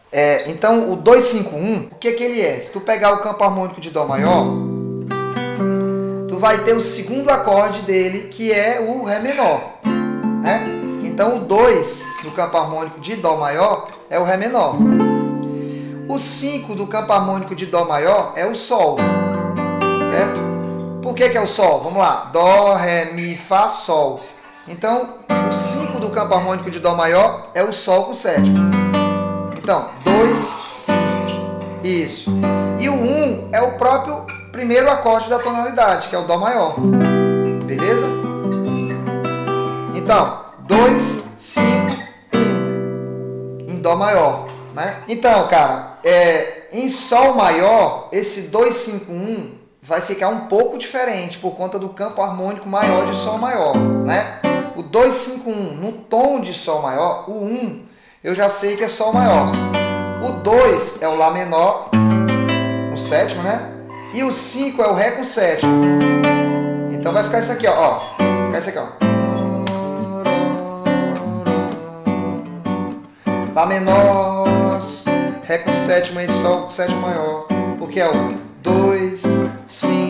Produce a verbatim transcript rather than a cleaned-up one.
É, então, o dois cinco um, o que que ele é? Se tu pegar o campo harmônico de Dó maior, tu vai ter o segundo acorde dele, que é o Ré menor, né? Então, o dois do campo harmônico de Dó maior é o Ré menor. O cinco do campo harmônico de Dó maior é o Sol, certo? Por que que é o Sol? Vamos lá. Dó, Ré, Mi, Fá, Sol. Então, o cinco do campo harmônico de Dó maior é o Sol com sétima. Então, dois, cinco. Isso. E o um é o próprio primeiro acorde da tonalidade, que é o Dó maior. Beleza? Então, dois, cinco, um. Em Dó maior. Né? Então, cara, é, em Sol maior, esse dois cinco um vai ficar um pouco diferente por conta do campo harmônico maior de Sol maior. Né? O dois cinco um no tom de Sol maior, o um eu já sei que é Sol maior. O dois é o Lá menor, o sétimo, né? E o cinco é o Ré com sétima. Então vai ficar isso aqui, ó. ó. Vai ficar isso aqui, ó. Lá menor, Ré com sétima e Sol com sétima maior. Porque é o dois, cinco.